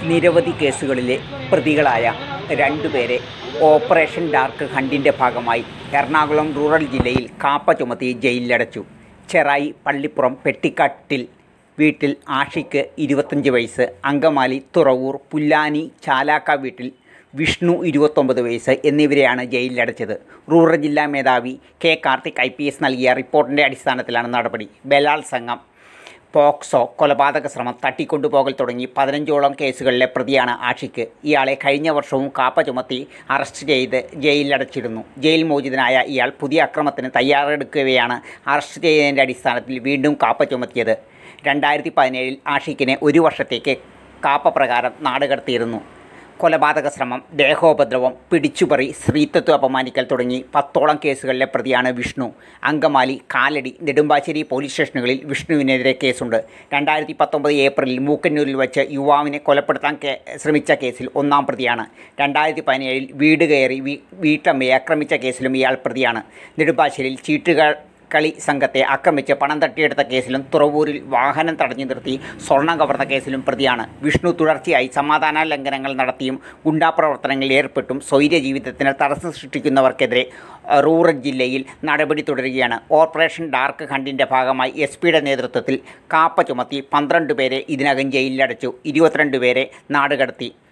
നിരവധി കേസുകളിലെ പ്രതികളായ രണ്ടുപേരെ ഓപ്പറേഷൻ ഡാർക്ക് ഹണ്ടിൻ്റെ ഭാഗമായി എറണാകുളം റൂറൽ ജില്ലയിൽ കാപ്പ ചുമത്തി ജയിലിലടച്ചു. ചെറായി പള്ളിപ്പുറം പെട്ടിക്കാട്ടിൽ വീട്ടിൽ ആഷിക്ക് 25 വയസ്സ്, അങ്കമാലി തുറവൂർ പുല്ലാനി ചാലാക്ക വീട്ടിൽ വിഷ്ണു 29 വയസ്സ് എന്നിവരെയാണ് ജയിലിലടച്ചത്. റൂറൽ ജില്ലാ മേധാവി കെ കാർത്തിക് IPS നൽകിയ റിപ്പോർട്ടിൻ്റെ അടിസ്ഥാനത്തിലാണ് നടപടി. ബലാത്സംഗം, പോക്സോ, കൊലപാതക ശ്രമം, തട്ടിക്കൊണ്ടുപോകൽ തുടങ്ങി 15ഓളം കേസുകളിലെ പ്രതിയാണ് ആഷിക്ക്. ഇയാളെ കഴിഞ്ഞ വർഷവും കാപ്പ ചുമത്തി അറസ്റ്റ് ചെയ്ത് ജയിലിലടച്ചിരുന്നു. ജയിൽ മോചിതനായ ഇയാൾ പുതിയ അക്രമത്തിന് തയ്യാറെടുക്കവെയാണ് അറസ്റ്റ് ചെയ്തതിൻ്റെ അടിസ്ഥാനത്തിൽ വീണ്ടും കാപ്പ ചുമത്തിയത്. 2017 ആഷിക്കിനെ 1 വർഷത്തേക്ക് കാപ്പ പ്രകാരം നാടുകടത്തിയിരുന്നു. കൊലപാതക ശ്രമം, ദേഹോപദ്രവം, പിടിച്ചുപറി, സ്ത്രീത്വത്തെ അപമാനിക്കൽ തുടങ്ങി 10ഓളം കേസുകളിലെ പ്രതിയാണ് വിഷ്ണു. അങ്കമാലി, കാലടി, നെടുമ്പാശ്ശേരി പോലീസ് സ്റ്റേഷനുകളിൽ വിഷ്ണുവിനെതിരെ കേസുണ്ട്. 2019 ഏപ്രിലിൽ മൂക്കന്നൂരിൽ വച്ച് യുവാവിനെ കൊലപ്പെടുത്താൻ ശ്രമിച്ച കേസിൽ 1-ാം പ്രതിയാണ്. 2017 വീട് കയറി വീട്ടമ്മയെ ആക്രമിച്ച കേസിലും ഇയാൾ പ്രതിയാണ്. നെടുമ്പാശ്ശേരിയിൽ കളി സംഘത്തെ ആക്രമിച്ച് പണം തട്ടിയെടുത്ത കേസിലും തുറവൂരിൽ വാഹനം തടഞ്ഞു നിർത്തി സ്വർണം കവർന്ന കേസിലും പ്രതിയാണ്. വിഷ്ണു തുടർച്ചയായി സമാധാന ലംഘനങ്ങൾ നടത്തിയും ഗുണ്ടാപ്രവർത്തനങ്ങളിൽ ഏർപ്പെട്ടും സ്വൈര്യ ജീവിതത്തിന് തടസ്സം സൃഷ്ടിക്കുന്നവർക്കെതിരെ റൂറൽ ജില്ലയിൽ നടപടി തുടരുകയാണ്. ഓപ്പറേഷൻ ഡാർക്ക് ഹണ്ടിൻ്റെ ഭാഗമായി SP-യുടെ നേതൃത്വത്തിൽ കാപ്പ ചുമത്തി 12 പേരെ ഇതിനകം ജയിലിലടച്ചു. 22 പേരെ നാടുകടത്തി.